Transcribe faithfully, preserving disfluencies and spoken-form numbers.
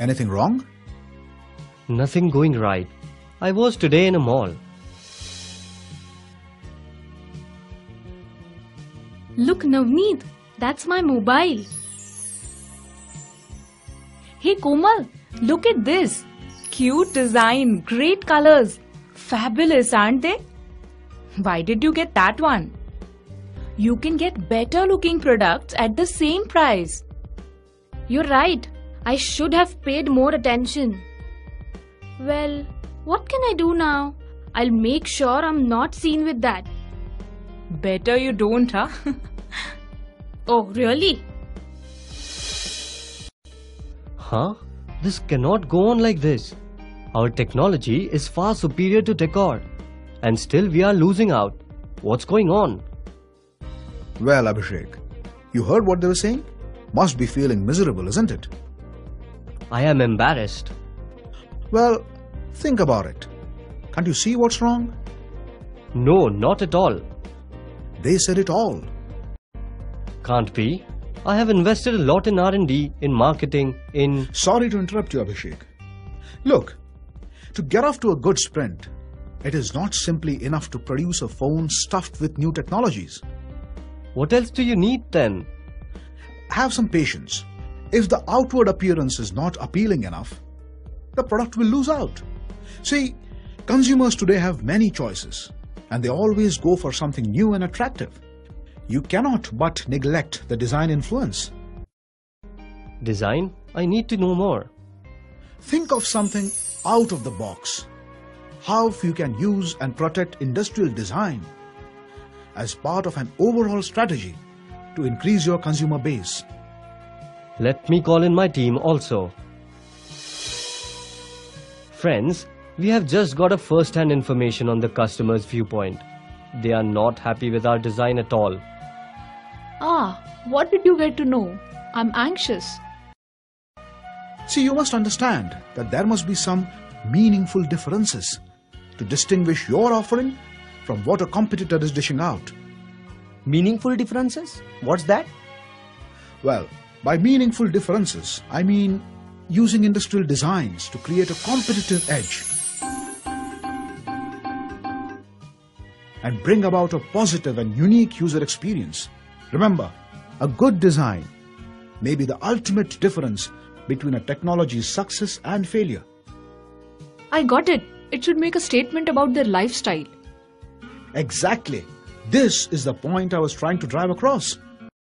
Anything wrong? Nothing going right. I was today in a mall. Look, Navneet, that's my mobile. Hey Komal, look at this. Cute design, great colors. Fabulous, aren't they? Why did you get that one? You can get better looking products at the same price. You're right. I should have paid more attention. Well, what can I do now? I'll make sure I'm not seen with that. Better you don't, huh? Oh, really? Huh? This cannot go on like this. Our technology is far superior to Decor. And still we are losing out. What's going on? Well, Abhishek, you heard what they were saying? Must be feeling miserable, isn't it? I am embarrassed. Well, think about it. Can't you see what's wrong? No, not at all. They said it all. Can't be. I have invested a lot in R and D, in marketing, in... Sorry to interrupt you, Abhishek. Look, to get off to a good sprint, it is not simply enough to produce a phone stuffed with new technologies. What else do you need then? Have some patience. If the outward appearance is not appealing enough, the product will lose out. See, consumers today have many choices, and they always go for something new and attractive. You cannot but neglect the design influence. Design? I need to know more. Think of something out of the box. How you can use and protect industrial design as part of an overall strategy to increase your consumer base. Let me call in my team also. Friends, we have just got a first-hand information on the customer's viewpoint. They are not happy with our design at all. Ah, what did you get to know? I'm anxious. See, you must understand that there must be some meaningful differences to distinguish your offering from what a competitor is dishing out. Meaningful differences? What's that? Well, by meaningful differences, I mean using industrial designs to create a competitive edge and bring about a positive and unique user experience. Remember, a good design may be the ultimate difference between a technology's success and failure. I got it. It should make a statement about their lifestyle. Exactly. This is the point I was trying to drive across.